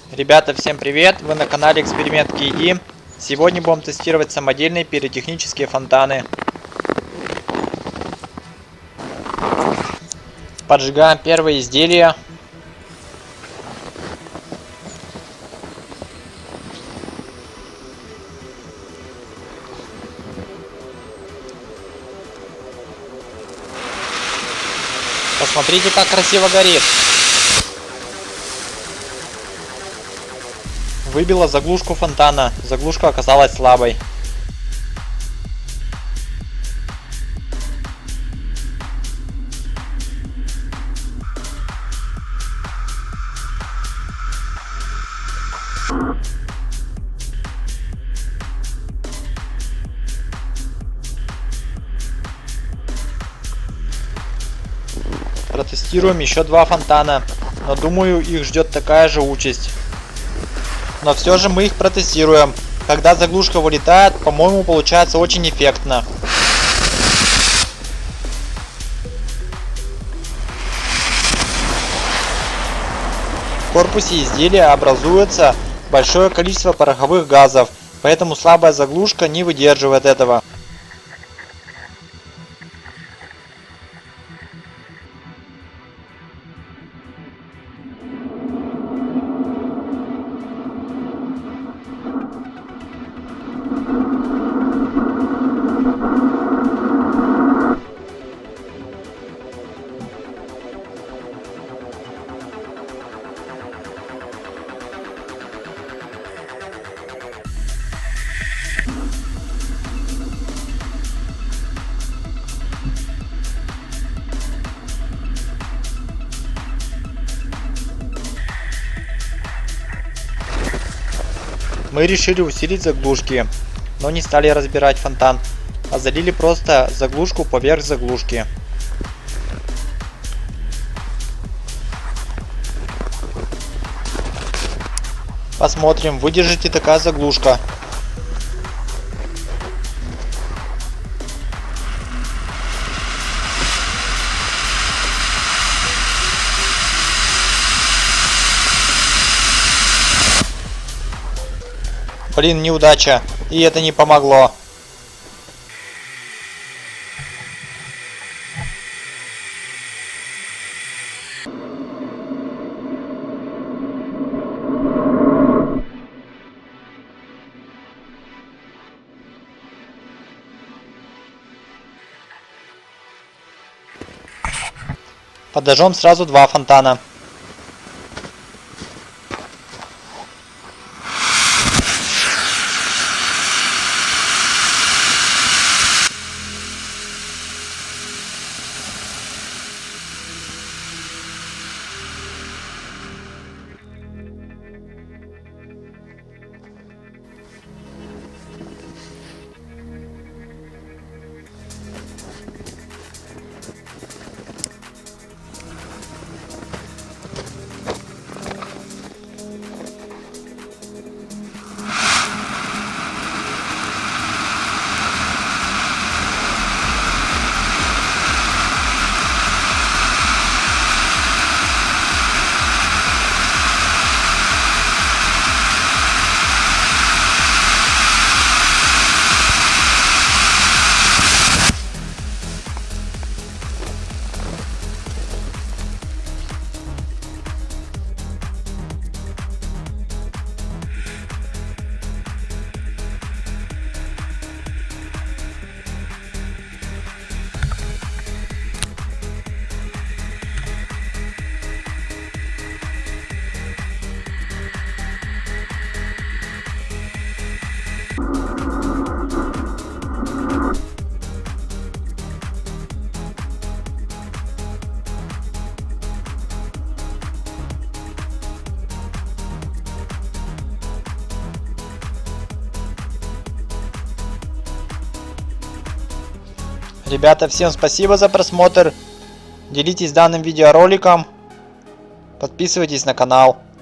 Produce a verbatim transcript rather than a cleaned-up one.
Ребята, всем привет! Вы на канале Эксперимент кей ди. Сегодня будем тестировать самодельные пиротехнические фонтаны. Поджигаем первое изделие. Посмотрите, как красиво горит. Выбила заглушку фонтана. Заглушка оказалась слабой. Протестируем еще два фонтана, но думаю, их ждет такая же участь. Но все же мы их протестируем. Когда заглушка вылетает, по-моему, получается очень эффектно. В корпусе изделия образуется большое количество пороховых газов, поэтому слабая заглушка не выдерживает этого. Мы решили усилить заглушки, но не стали разбирать фонтан, а залили просто заглушку поверх заглушки. Посмотрим, выдержит ли такая заглушка. Блин, неудача. И это не помогло. Подожжем сразу два фонтана. Ребята, всем спасибо за просмотр. Делитесь данным видеороликом. Подписывайтесь на канал.